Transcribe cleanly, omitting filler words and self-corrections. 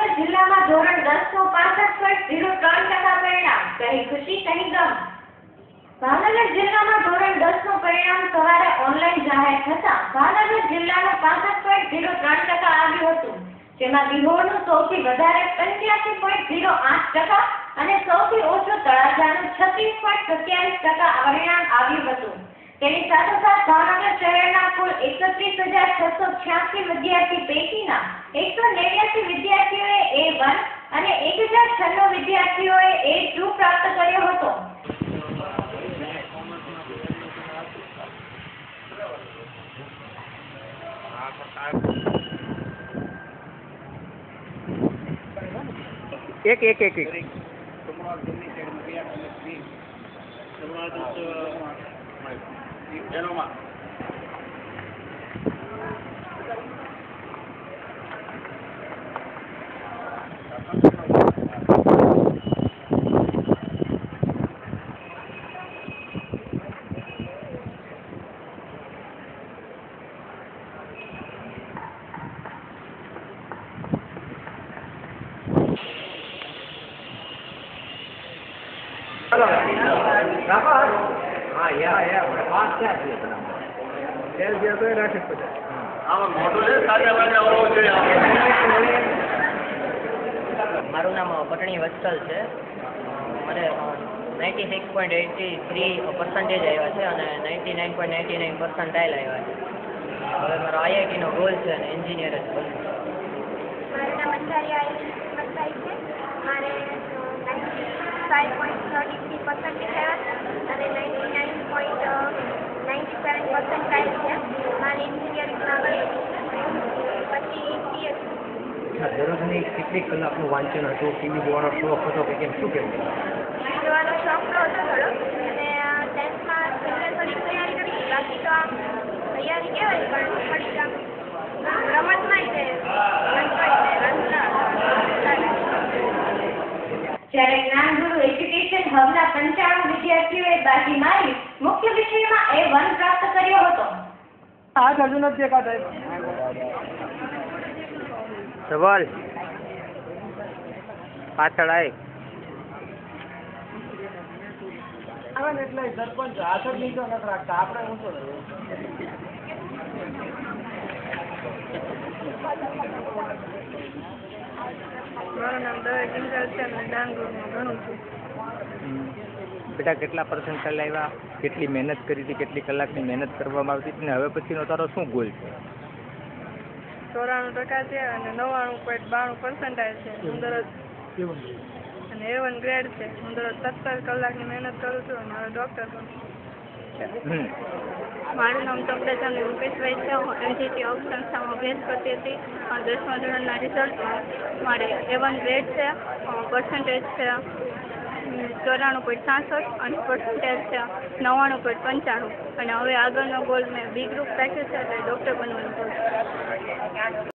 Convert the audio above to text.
ભાવનગર જિલ્લામાં ધોરણ 10 નું 65.03% પરિણામ, કહી ખુશી કહી ગમ। ભાવનગર જિલ્લામાં ધોરણ 10 નું પરિણામ સવારે ઓનલાઈન જાહેર થતા ભાવનગર જિલ્લાનું 65.03% આવ્યું હતું, જેમાં બિહોરનું સૌથી વધારે 85.08% અને સૌથી ઓછું તળાજાનું 36.27% પરિણામ આવ્યું હતું। તેની સાથોસાથ ભાવનગર શહેરના કુલ 31,686 વિદ્યાર્થી પૈકીના 189 વિદ્યાર્થીઓએ A1 અને 1096 વિદ્યાર્થીઓએ A2 પ્રાપ્ત કર્યો હતો। એક મારું નામ પટણી વત્સલ છે। મને 96.83% આવ્યા છે અને 99.99 પર્સન્ટાઇલ આવ્યા છે। હવે મારો આઈઆઈટીનો ગોલ છે અને એન્જિનિયર જ બનવું। મારું નામ અંધારી આઈ છે। મારે 95.33% આવ્યા છે અને 99.97% છે। મારે એન્જિનિયરિંગમાં પછી દરરોજની કેટલી કલાકનું વાંચન હતું, ટીવી જોવાનો શોખ હતો કે કેમ, શું કહેવું? ટીવી જોવાનો શોખ તો હતો થોડો, અને 10માં થોડીક તૈયારી કરી, બાકી તો આમ તૈયારી કહેવાય પણ થોડીક આમ રમતમાં જ્યારે જ્ઞાનગુરુ એજ્યુકેશન હબના 95 વિદ્યાર્થીઓએ બાજી મારી મુખ્ય વિષયમાં A1 પ્રાપ્ત કર્યો હતો। સવાલ પાછળ આવી સરપંચ હાથર નીચો નથી રાખતા, આપણે ઊંચો મારું નામ દવે જિંદલ છે અને ડાંગરમાં ભણું છું। બેટા કેટલા પર્સન્ટાઇલ આવ્યા, કેટલી મહેનત કરી હતી, કેટલી કલાકની મહેનત કરવામાં આવતી હતી, અને હવે પછીનો તારો શું ગોલ છે? 94% છે અને 99.92% છે। હું દરરોજ અને A1 ગ્રેડ છે। હું દરરોજ 17 કલાકની મહેનત કરું છું અને હવે ડૉક્ટર બનું છું। મારું નામ તબડાચાંદ રૂપેશભાઈ છે। હું MGT ઓફ સંસ્થામાં અભ્યાસ કરતી હતી અને 10મા ધોરણના રિઝલ્ટમાં મારે A1 ગ્રેડ છે, પર્સન્ટેજ છે 94.66 અને પર્સન્ટેજ છે 99.95 અને હવે આગળનો ગોલ મેં બી ગ્રુપ રાખ્યું છે એટલે ડૉક્ટર બનવાનું ગોલ છે।